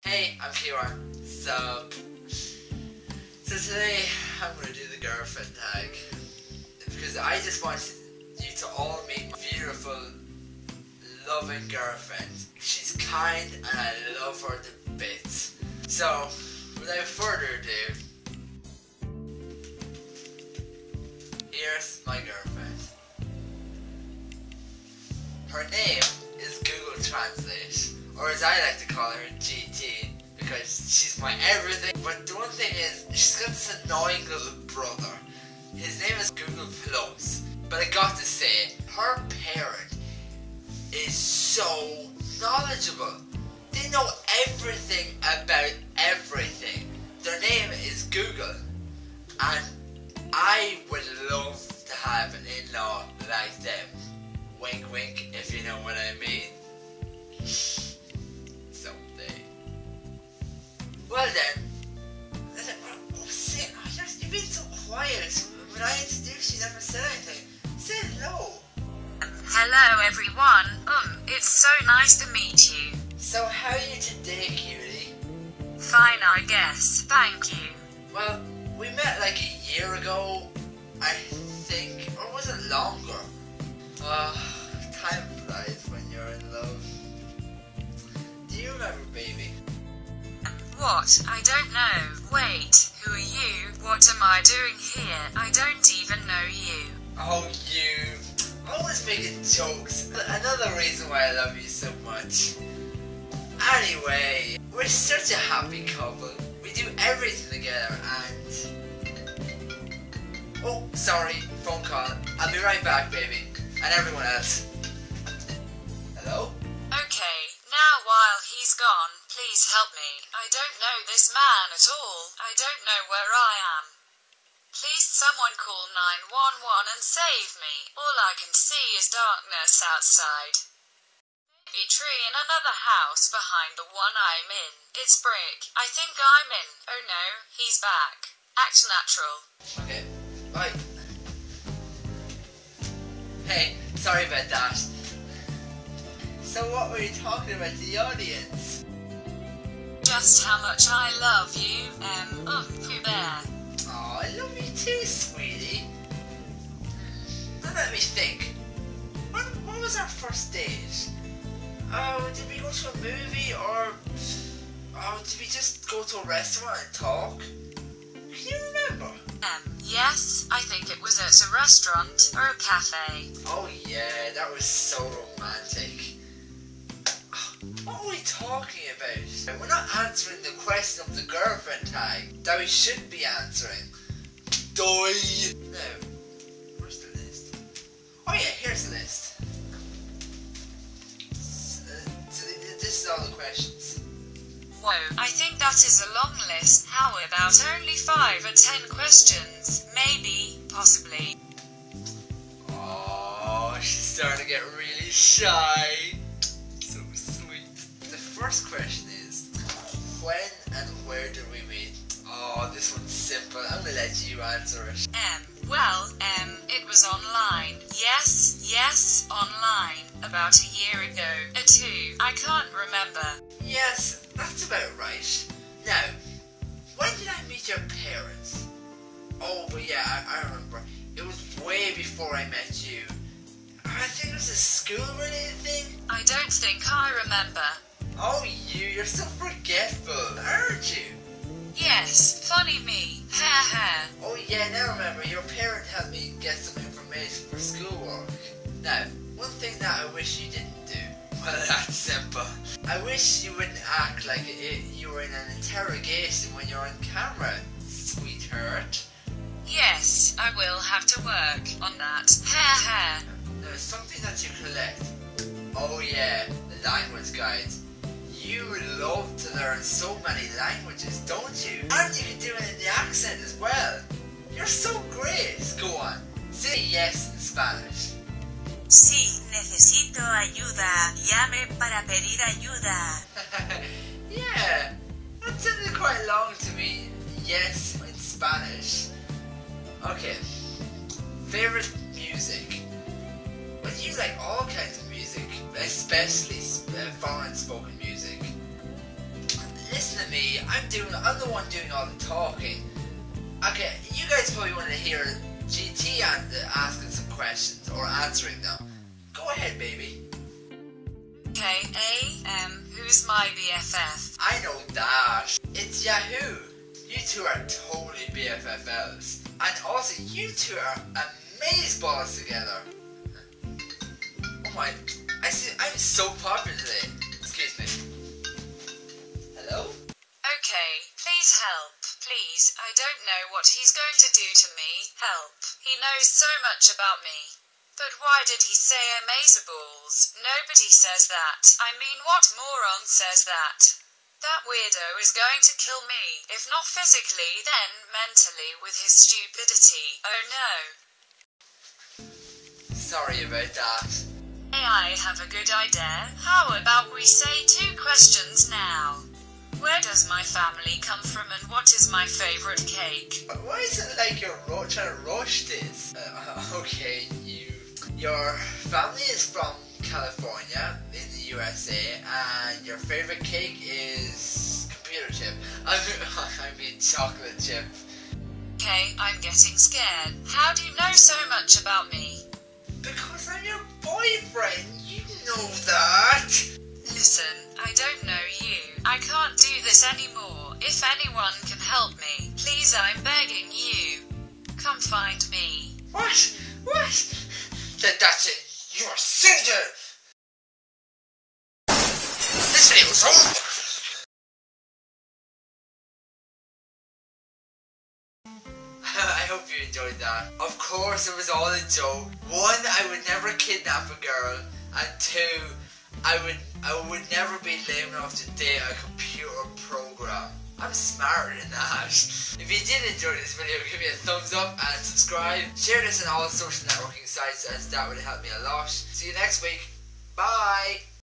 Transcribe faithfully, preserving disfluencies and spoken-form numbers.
Hey, I'm Kieran. So, so today I'm gonna do the girlfriend tag because I just want you to all meet my beautiful, loving girlfriend. She's kind and I love her to bits. So, without further ado, here's my girlfriend. Her name is Google Translate, or as I like to call her, G T, because she's my everything. But the one thing is, she's got this annoying little brother. His name is Google Plus. But I got to say, her parent is so knowledgeable. They know everything about everything. Their name is Google. And I would love to have an in-law like them. Wink wink, if you know what I mean. Someday. Well then, oh, say, oh, you've been so quiet. When I introduced you, you never said anything. Say hello. Hello everyone. Um, it's so nice to meet you. So how are you today, cutie? Fine, I guess. Thank you. Well, we met like a year ago, I think, or was it longer? Uh, time flies when you're in love. Do you remember, baby? What? I don't know. Wait, who are you? What am I doing here? I don't even know you. Oh, you. Always making jokes. Another reason why I love you so much. Anyway, we're such a happy couple. We do everything together and... Oh, sorry, phone call. I'll be right back, baby. And everyone else. Hello? Okay, now while he's gone, please help me. I don't know this man at all. I don't know where I am. Please someone call nine one one and save me. All I can see is darkness outside. Maybe tree in another house behind the one I'm in. It's brick. I think I'm in. Oh no, he's back. Act natural. Okay, bye. Hey, sorry about that. So what were you talking about to the audience? Just how much I love you, um, um, Pooh Bear. Oh, I love you too, sweetie. Now let me think. When, when was our first date? Oh, did we go to a movie or... Oh, did we just go to a restaurant and talk? Can you remember? Um, yes, I think it was at a restaurant or a cafe. Oh yeah, that was so romantic. What are we talking about? We're not answering the question of the girlfriend tag that we should be answering. Die! Now, where's the list? Oh yeah, here's the list. So, so this is all the questions. Whoa, I think that is a long list. How about only five or ten questions? Maybe, possibly. Oh, she's starting to get really shy. So sweet. The first question is, when and where did we meet? Oh, this one's simple. I'm gonna let you answer it. Um, well, um, it was online. Yes, yes, online. About a year ago. A two. I can't remember. Yes, that's about right. Now, when did I meet your parents? Oh, but yeah, I, I remember. It was way before I met you. I think it was a school-related thing. I don't think I remember. Oh, you, you're so forgetful, aren't you? Yes, funny me. Ha ha. Oh yeah, now remember, your parent helped me get some information for schoolwork. Now, one thing that I wish you didn't do, well, that's simple. I wish you wouldn't act like it, you were in an interrogation when you're on camera, sweetheart. Yes, I will have to work on that. Ha ha. Now, something that you collect. Oh yeah, the language guides. You love to learn so many languages, don't you? And you can do it in the accent as well. You're so great. Go on, say yes in Spanish. Sí, necesito ayuda. Llame para pedir ayuda. Yeah, that sounded quite long to me. Yes in Spanish. Okay, favorite music? Well, you like all kinds of music, especially uh, foreign spoken music. me. I'm doing. I'm the one doing all the talking. Okay, you guys probably want to hear G T and uh, asking some questions or answering them. Go ahead, baby. Okay, A M, who's my B F F? I know that. It's Yahoo. You two are totally B F F Ls. And also, you two are amazeballs together. Oh my, I see, I'm so popular today. Excuse me. Hello? Okay, please help. Please, I don't know what he's going to do to me. Help. He knows so much about me. But why did he say amazeballs? Nobody says that. I mean, what moron says that? That weirdo is going to kill me, if not physically, then mentally with his stupidity. Oh no. Sorry about that. Hey, I have a good idea. How about we say two questions now? Where does my family come from and what is my favorite cake? Why is it like you're ro- trying to rush this? Uh, okay, you... Your family is from California in the U S A and your favorite cake is computer chip. I mean, I mean chocolate chip. Okay, I'm getting scared. How do you know so much about me? Because I'm your boyfriend, you know that. Listen, I don't know you. I can't do this anymore. If anyone can help me, please, I'm begging you. Come find me. What? What? That, that's it. You are singular. This video is over. I hope you enjoyed that. Of course, it was all a joke. One, I would never kidnap a girl, and two, I would I would never be lame enough to date a computer program. I'm smarter than that. If you did enjoy this video, give me a thumbs up and subscribe. Share this on all social networking sites as that would help me a lot. See you next week. Bye.